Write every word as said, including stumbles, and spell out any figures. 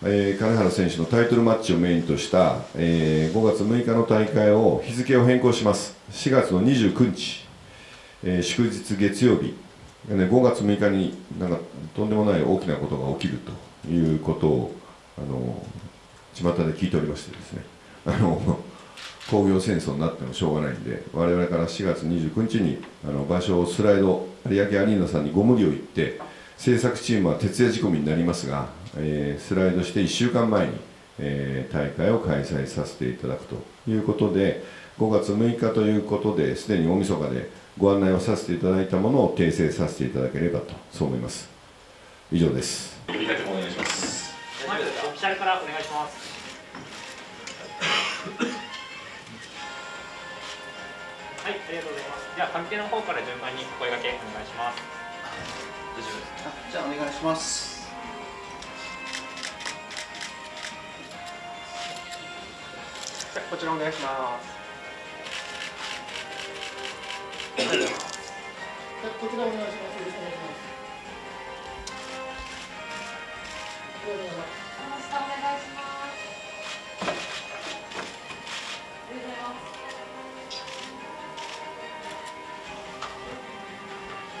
えー、金原選手のタイトルマッチをメインとした、えー、ごがつむいかの大会を日付を変更します。しがつのにじゅうくにち、えー、祝日月曜日、ごがつむいかになんかとんでもない大きなことが起きるということをあの巷で聞いておりましてですね、あの工業戦争になってもしょうがないんで、我々からしがつにじゅうくにちにあの場所をスライド有明アリーナさんにご無理を言って、制作チームは徹夜仕込みになりますが、えー、スライドしていっしゅうかんまえに、えー、大会を開催させていただくということで、ごがつむいかということですでに大晦日でご案内をさせていただいたものを訂正させていただければと、そう思います。以上です。 呼びかけもお願いします。 まずオフィシャルからお願いします。はい、ありがとうございます。では関係の方から順番にお声掛けお願いします。 大丈夫ですか。 じゃあお願いします。 じゃあこちらお願いします。 こちらお願いします。よろしくお願いします。ありがとうございます。